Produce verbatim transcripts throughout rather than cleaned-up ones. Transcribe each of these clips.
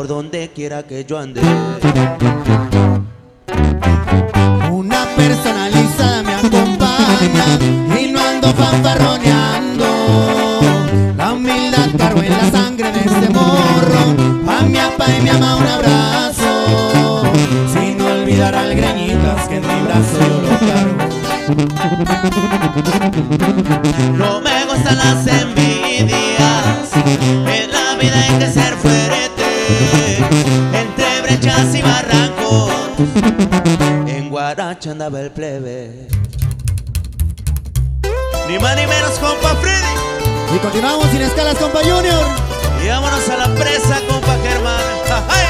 por donde quiera que yo ande. Una persona alisada me acompaña y no ando fanfarroneando. La humildad cargo en la sangre de este morro. A mi papá y mi mamá un abrazo, sin olvidar al greñitas que en mi brazo yo lo cargo. No me gustan las envidias, en la vida hay que ser fuerte. Entre brechas y barrancos, en Guaracha andaba el plebe. Ni más ni menos, compa Freddy. Y continuamos sin escalas, compa Junior. Y vámonos a la presa, compa Germán. ¡Ay!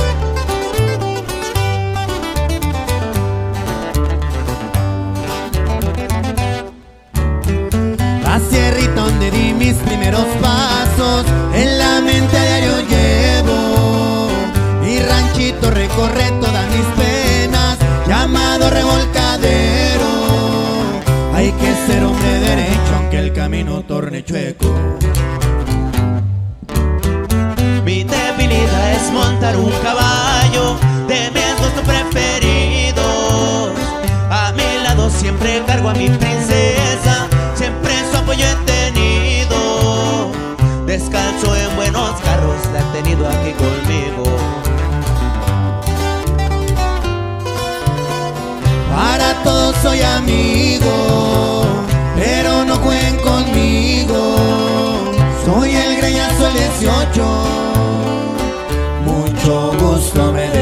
La sierrita donde di mis primeros pasos, en la mente a diario llevo. Mi ranchito recorre todas mis penas, llamado revolcadero. Hay que ser hombre derecho aunque el camino torne chueco. Mi debilidad es montar un caballo de mis gustos preferidos. A mi lado siempre cargo a mi princesa, siempre su apoyo he tenido. Descalzo en buenos carros, la he tenido aquí conmigo. Para todos soy amigo, pero no jueguen conmigo. Soy el greñazo el dieciocho, mucho gusto me da.